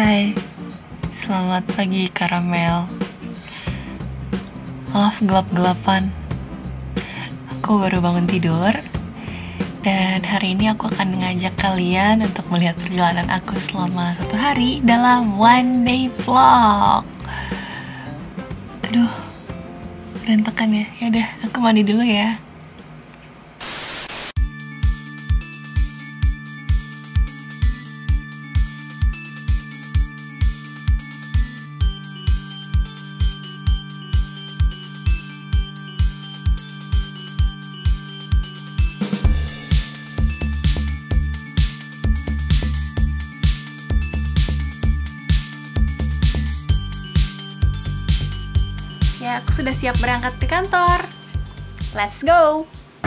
Hai, selamat pagi Karamel. Maaf gelap-gelapan. Aku baru bangun tidur. Dan hari ini aku akan mengajak kalian untuk melihat perjalanan aku selama 1 hari dalam one day vlog. Aduh, berantakan ya. Yaudah, aku mandi dulu ya. Ya, aku sudah siap berangkat ke kantor. Let's go!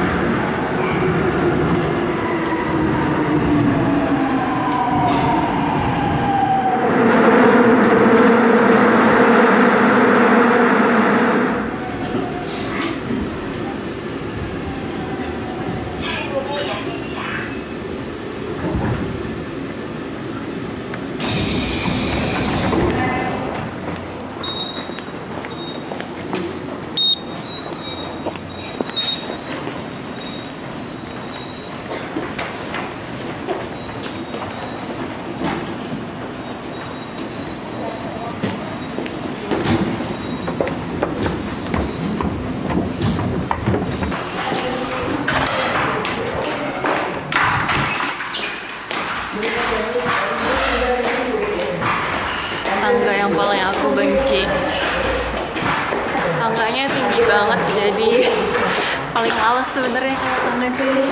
Tangga yang paling aku benci. Tangganya tinggi banget, jadi paling males sebenarnya kalau tangga sini.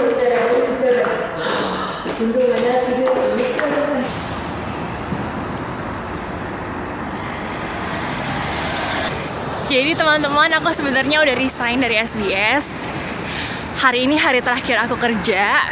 Jadi teman-teman, aku sebenarnya udah resign dari SBS. Hari ini hari terakhir aku kerja.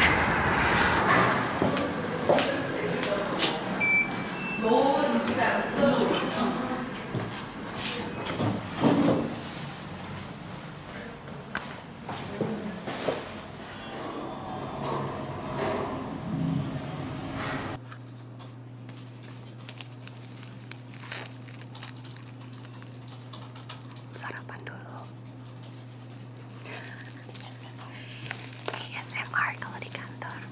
Sarapan dulu. ASMR kalau di kantor.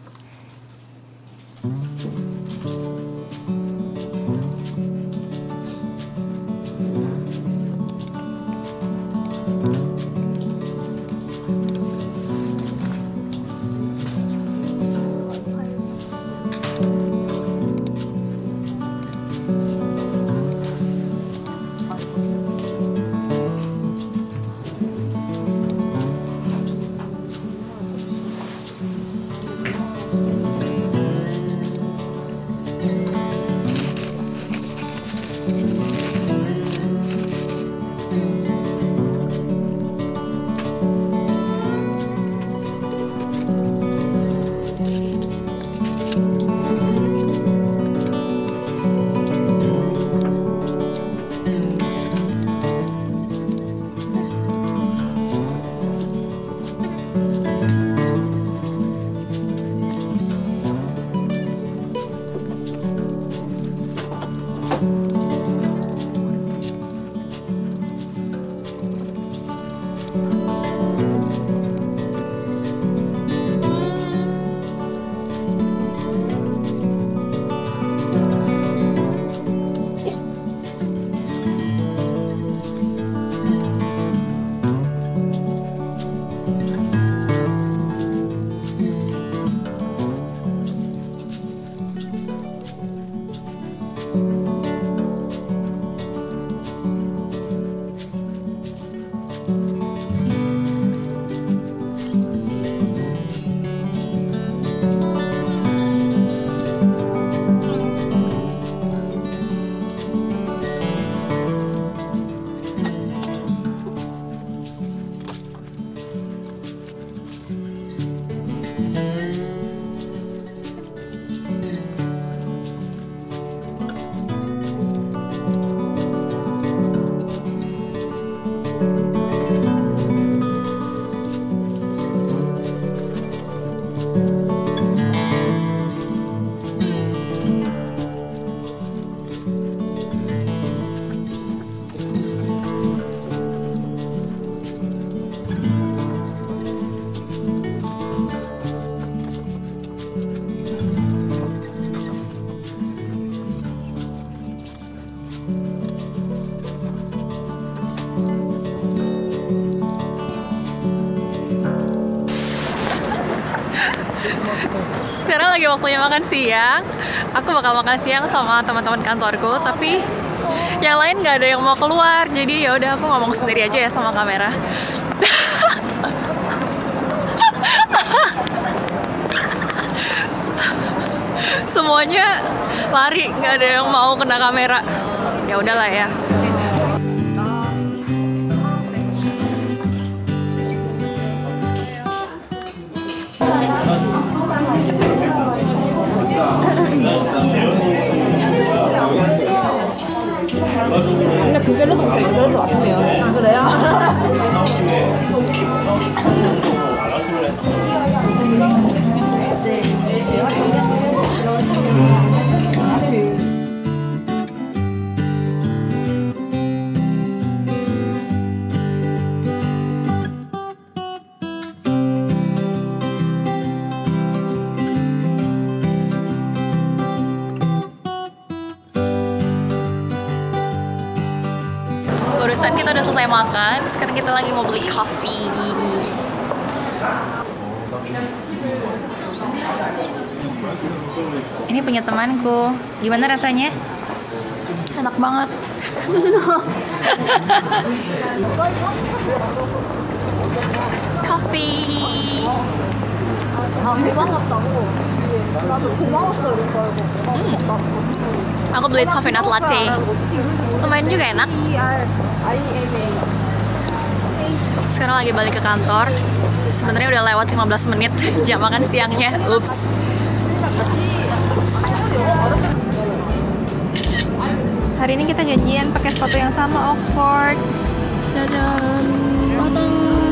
Sekarang lagi waktunya makan siang. Aku bakal makan siang sama teman-teman kantorku, tapi yang lain nggak ada yang mau keluar. Jadi ya udah aku ngomong sendiri aja ya sama kamera. Semuanya lari, nggak ada yang mau kena kamera. Ya udahlah ya. 근데 그 샐러드 맛있네요. 그래요? Barusan kita udah selesai makan, sekarang kita lagi mau beli coffee. Ini punya temanku. Gimana rasanya? enak banget. Coffee. Aku beli coffee nut latte. Lumayan juga enak. Sekarang lagi balik ke kantor. Sebenarnya udah lewat 15 menit jam makan siangnya. Ups. Hari ini kita janjian pakai sepatu yang sama, Oxford. Dadan. Dadan.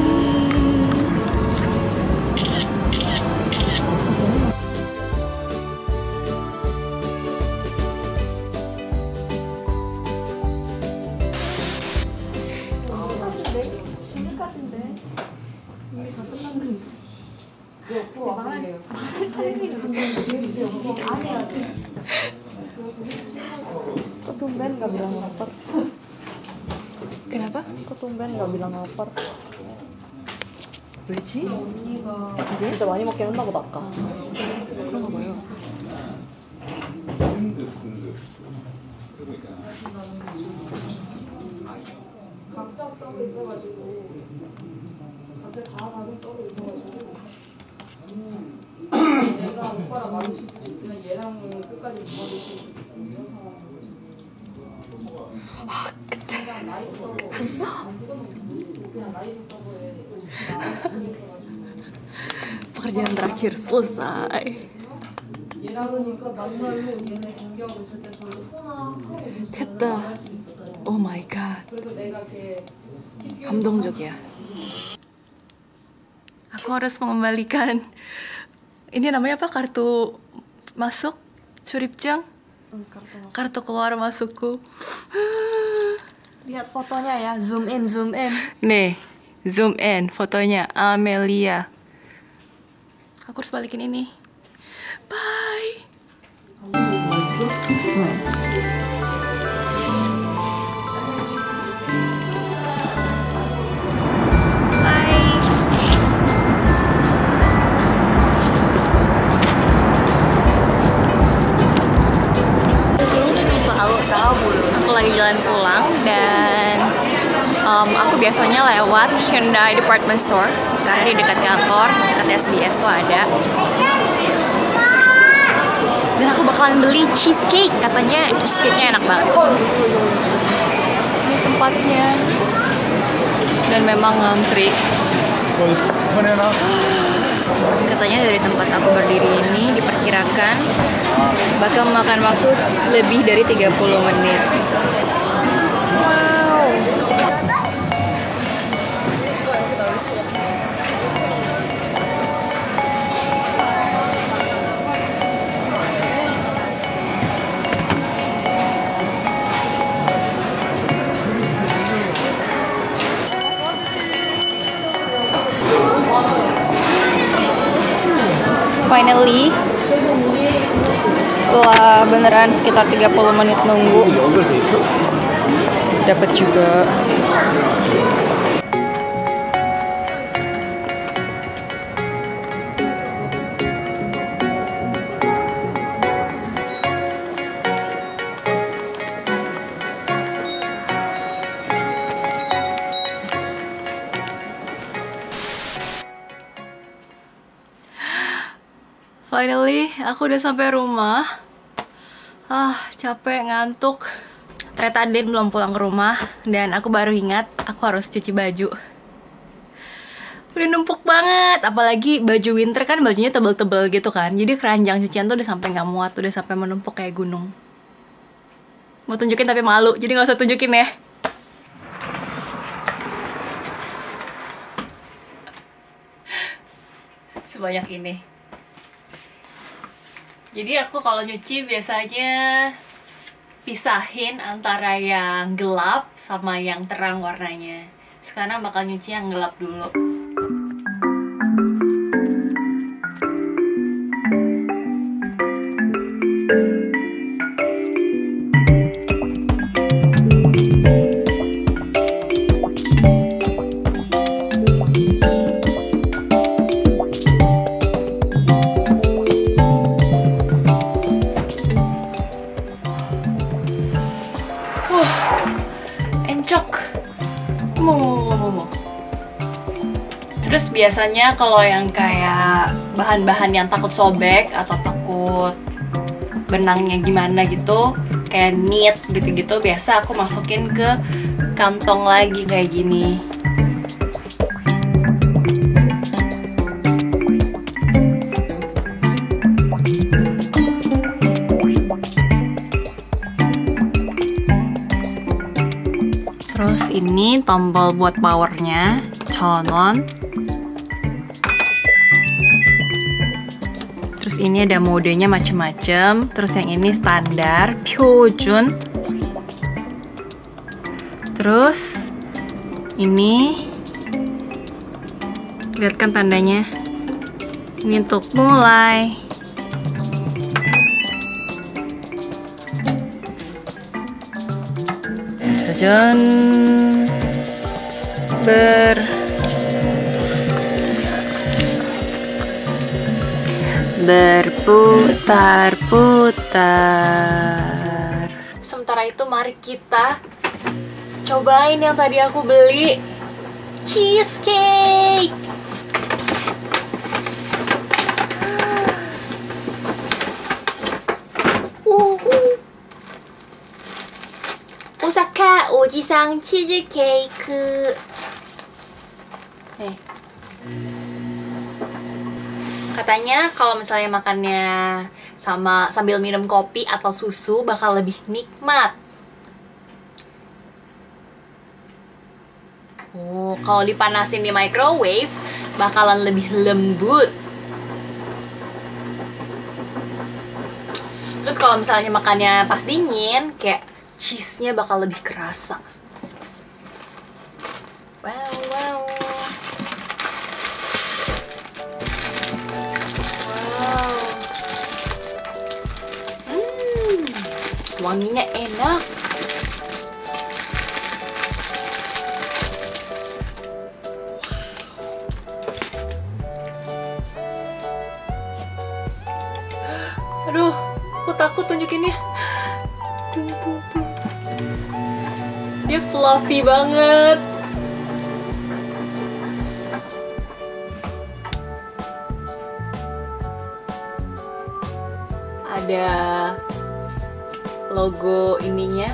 Kok tumben nggak bilang lapar? Kenapa? Kok tumben nggak bilang lapar? 왜지? 진짜 많이 먹긴 했나 보다 아까. 그런가 봐요. 각자 썰어 있어가지고 각자 다 다른 썰어 있어가지고 내가 오빠랑 마주칠 수도 있지만 얘랑은 끝까지 못 마주칠 수도 있고 이런 상황이고 그때 그냥 라이브 서버 봤어? 그냥 라이브 서버에 Pekerjaan terakhir selesai. 얘랑 그러니까 만날로 얘네 경기하고 있을 때 저희 통화하고 됐다. Oh my god. 그래서 내가 걔 감동적이야. Aku harus mengembalikan ini namanya apa, kartu masuk Curipjang, kartu keluar masukku. Lihat fotonya ya, zoom in, zoom in. Nih, zoom in fotonya Amelia. Aku harus balikin ini. Bye. Bye. Aku lagi jalan pulang dan aku biasanya lewat Hyundai Department Store karena di dekat kantor, dekat SBS tuh ada. Dan aku bakalan beli cheesecake, katanya cheesecake-nya enak banget. Ini tempatnya. Dan memang ngantri. Katanya dari tempat aku berdiri ini diperkirakan bakal makan waktu lebih dari 30 menit. Wow. Finally, setelah beneran sekitar 30 menit nunggu, dapat juga. Finally, aku udah sampai rumah. Capek, ngantuk. Ternyata Din belum pulang ke rumah. Dan aku baru ingat, aku harus cuci baju. Udah numpuk banget. Apalagi baju winter kan bajunya tebel-tebel gitu kan. Jadi keranjang cucian tuh udah sampai gak muat. Udah sampai menumpuk kayak gunung. Mau tunjukin tapi malu, jadi gak usah tunjukin ya. Sebanyak ini. Jadi aku kalau nyuci biasanya pisahin antara yang gelap sama yang terang warnanya. Sekarang bakal nyuci yang gelap dulu. Encok. Terus biasanya kalau yang kayak bahan-bahan yang takut sobek atau takut benangnya gimana gitu, kayak knit gitu-gitu, biasa aku masukin ke kantong lagi kayak gini. Terus ini tombol buat powernya, 1,000원. Terus ini ada modenya macem-macem. Terus yang ini standar, 표준. Terus ini, lihat kan tandanya. Ini untuk mulai. Jajan berputar-putar. Sementara itu mari kita cobain yang tadi aku beli, cheesecake. Osaka Oji-san cheesecake. Katanya kalau misalnya makannya sambil minum kopi atau susu bakal lebih nikmat. Kalau dipanasin di microwave bakalan lebih lembut. Terus kalau misalnya makannya pas dingin, kayak cheese-nya bakal lebih kerasa. Wow. Wanginya enak. Aduh, aku takut tunjukinnya. Tuh. Dia fluffy banget. Ada logo ininya.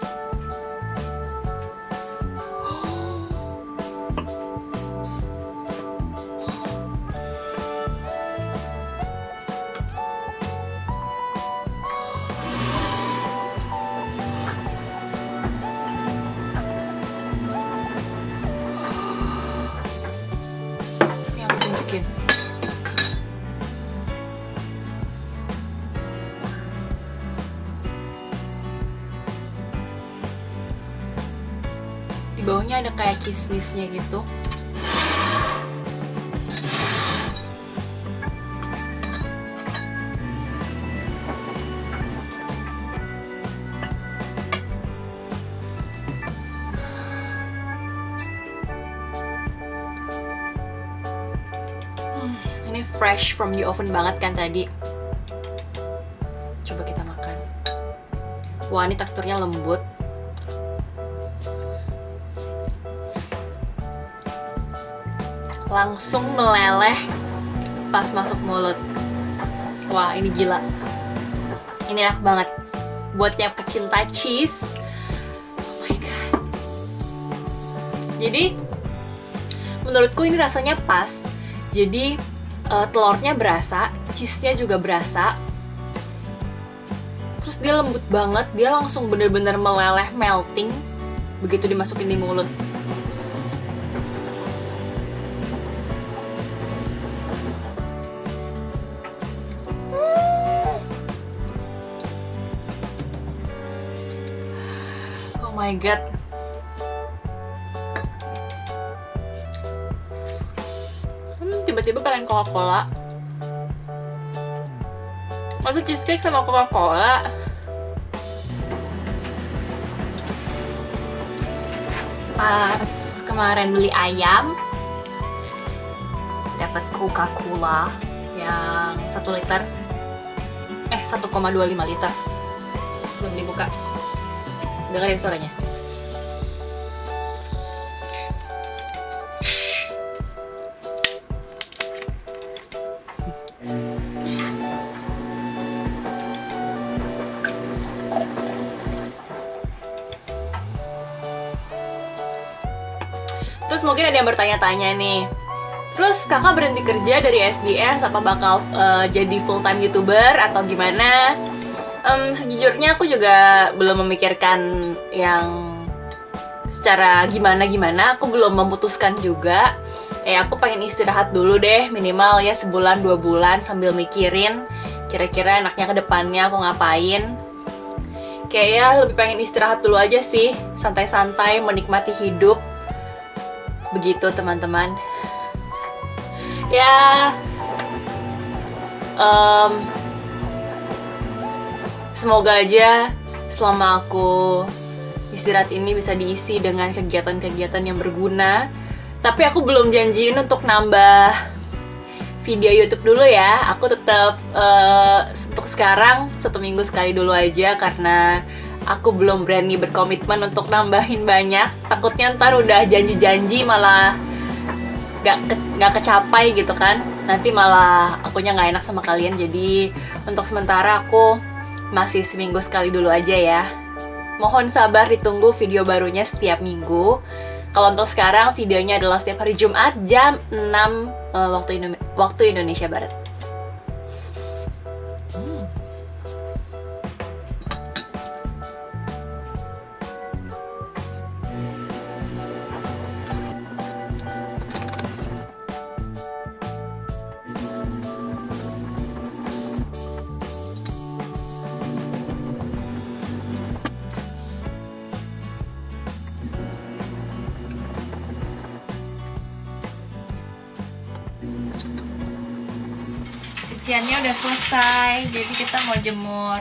Ini aku tunjukin. Di bawahnya ada kayak kismisnya gitu. Ini fresh from the oven banget kan tadi. Coba kita makan. Wah, ini teksturnya lembut. Langsung meleleh pas masuk mulut. Wah, ini gila. Ini enak banget. Buat yang pecinta cheese. Oh my god. Jadi, menurutku ini rasanya pas. Jadi, telurnya berasa, cheese-nya juga berasa. Terus dia lembut banget, dia langsung bener-bener meleleh, melting. Begitu dimasukin di mulut. Oh my god. Tiba-tiba pengen Coca-Cola. Masa cheesecake sama Coca-Cola? Pas kemarin beli ayam, dapat Coca-Cola yang 1 liter. 1,25 liter. Belum dibuka. Dengerin suaranya. Terus mungkin ada yang bertanya-tanya nih, terus kakak berhenti kerja dari SBS apa bakal jadi full time YouTuber atau gimana? Sejujurnya aku juga belum memikirkan yang secara gimana-gimana, aku belum memutuskan juga. Aku pengen istirahat dulu deh, minimal ya sebulan 2 bulan sambil mikirin kira-kira enaknya ke depannya aku ngapain. Kayaknya lebih pengen istirahat dulu aja sih, santai-santai menikmati hidup. Begitu teman-teman. Ya, semoga aja selama aku istirahat ini bisa diisi dengan kegiatan-kegiatan yang berguna. Tapi aku belum janjiin untuk nambah video YouTube dulu ya. Aku tetap untuk sekarang 1 minggu sekali dulu aja, karena aku belum berani berkomitmen untuk nambahin banyak. Takutnya ntar udah janji-janji malah gak kecapai gitu kan. Nanti malah akunya gak enak sama kalian. Jadi untuk sementara aku masih seminggu sekali dulu aja ya. Mohon sabar, ditunggu video barunya setiap minggu. Kalau untuk sekarang videonya adalah setiap hari Jumat jam 6 waktu Indonesia Barat. Cuciannya udah selesai, jadi kita mau jemur.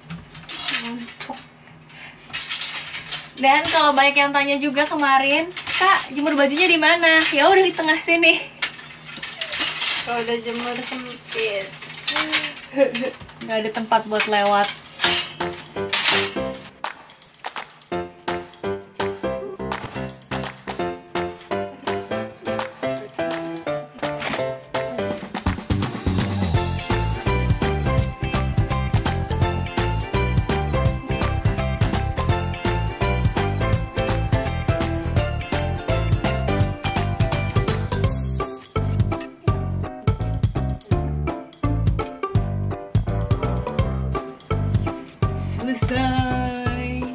Dan kalau banyak yang tanya juga kemarin, Kak, jemur bajunya di mana? Ya udah di tengah sini. Kalau udah jemur sempit. Gak ada tempat buat lewat. Selesai.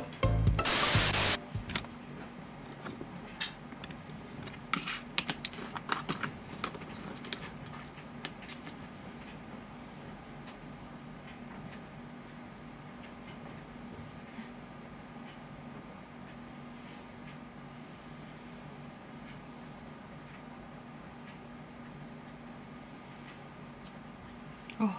Oh.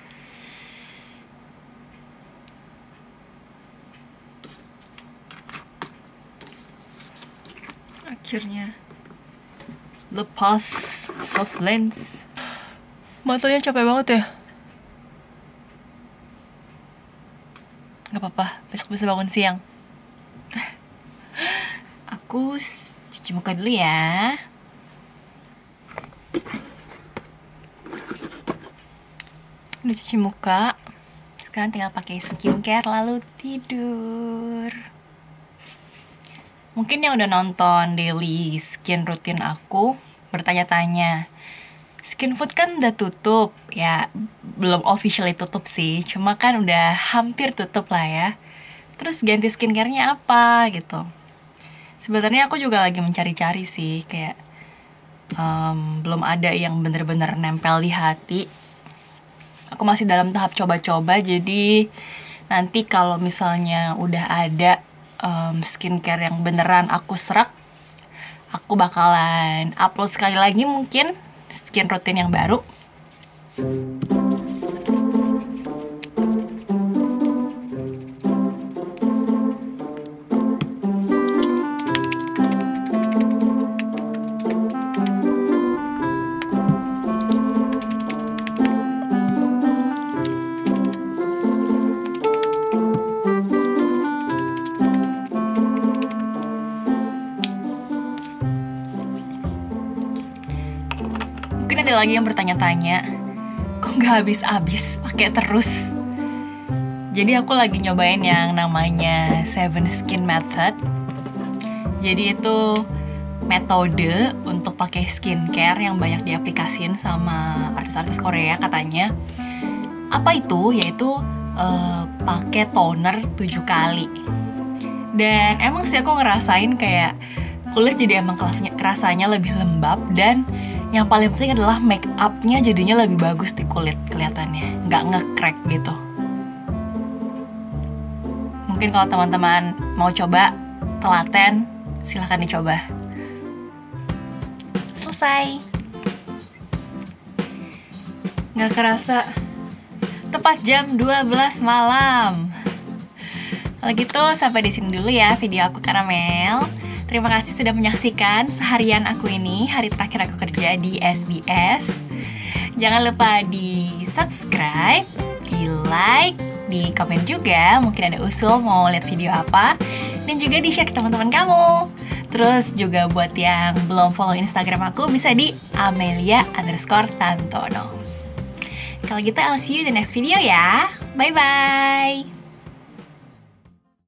Akhirnya lepas soft lens. Matanya capek banget ya. Gak apa-apa, besok bisa bangun siang. Aku cuci muka dulu ya. Udah cuci muka, sekarang tinggal pakai skincare lalu tidur. Mungkin yang udah nonton daily skin routine aku bertanya-tanya, Skin Food kan udah tutup, ya belum officially tutup sih, cuma kan udah hampir tutup lah ya. Terus ganti skincare-nya apa gitu. Sebenarnya aku juga lagi mencari-cari sih, kayak belum ada yang bener-bener nempel di hati. Aku masih dalam tahap coba-coba, jadi nanti kalau misalnya udah ada skincare yang beneran aku serak, aku bakalan upload sekali lagi mungkin skin routine yang baru. Mungkin ada lagi yang bertanya-tanya, kok nggak habis-habis pakai terus? Jadi aku lagi nyobain yang namanya 7 Skin Method. Jadi itu metode untuk pakai skincare yang banyak diaplikasiin sama artis-artis Korea katanya. Apa itu? Yaitu pakai toner 7 kali. Dan emang sih aku ngerasain kayak kulit jadi emang rasanya lebih lembab, dan yang paling penting adalah make up-nya jadinya lebih bagus di kulit kelihatannya, nggak nge-crack gitu. Mungkin kalau teman-teman mau coba, telaten, silahkan dicoba. Selesai. Nggak kerasa, tepat jam 12 malam. Kalau gitu, sampai di sini dulu ya video aku Karamel. Terima kasih sudah menyaksikan seharian aku ini, hari terakhir aku kerja di SBS. Jangan lupa di subscribe, di like, di komen juga. Mungkin ada usul mau lihat video apa, dan juga di share ke teman-teman kamu. Terus juga buat yang belum follow Instagram aku, bisa di Amelia_Tantono. Kalau gitu, I'll see you in the next video ya. Bye-bye.